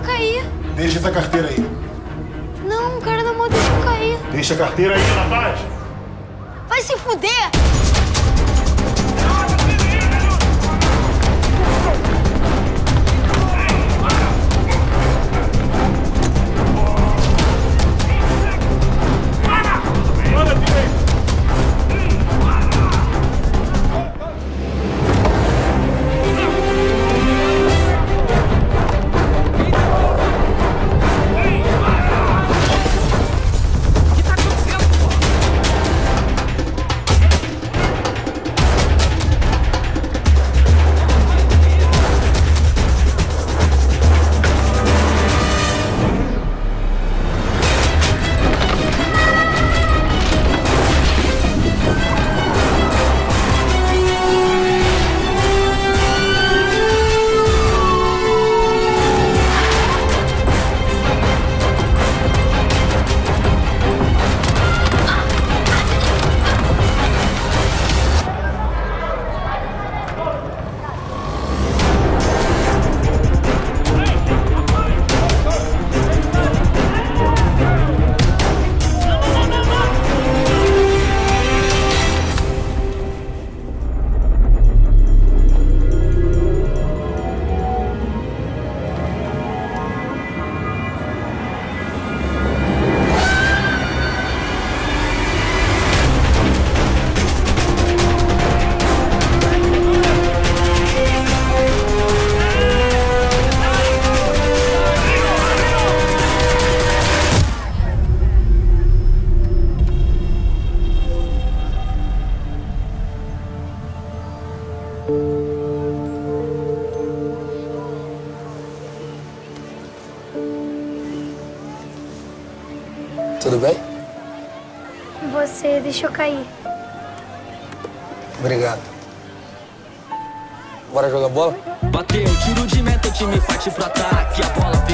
cair. Deixa essa carteira aí. Não, o cara da moto deixou cair. Deixa a carteira aí, rapaz. Vai se fuder! Tudo bem? Você deixou cair. Obrigado. Bora jogar bola? Bateu, tiro de meta, o time parte pro ataque. A bola